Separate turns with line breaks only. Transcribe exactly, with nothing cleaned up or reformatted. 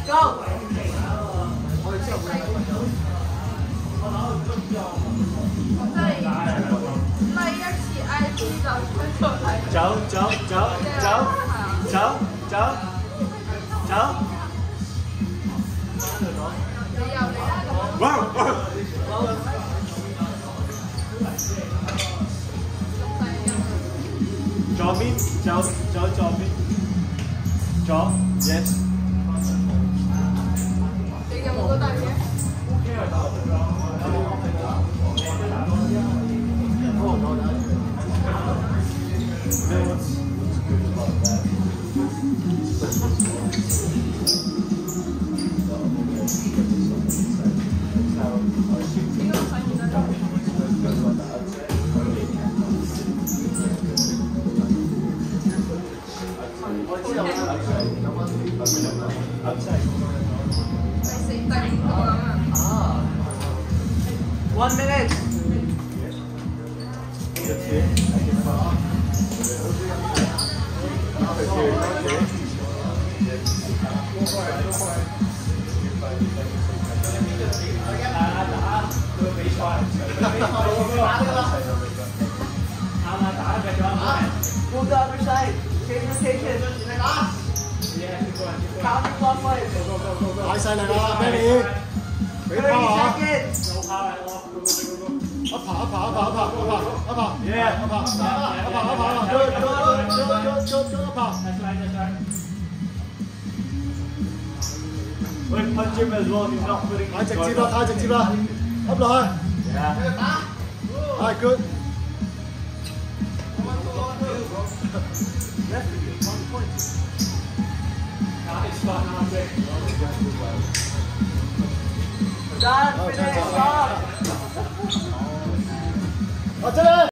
Go. 拉一起 I G 就出嚟。
走走走走走走走。
你又嚟啦咁。
哇！左邊走走左邊，左 yes。
你有冇覺得嘅？
One minute. Move the other side. Change location. Counterclockwise.
太犀利啦 ，Benny！ 俾拋啊！一爬一爬一爬一爬一爬一爬，一爬一爬一爬一爬，再再再再再一爬。
喂 punch him as well. He's not putting.
太直接啦，太直接啦，噏落去。係 good。
Done. Finish. Stop.
阿姐。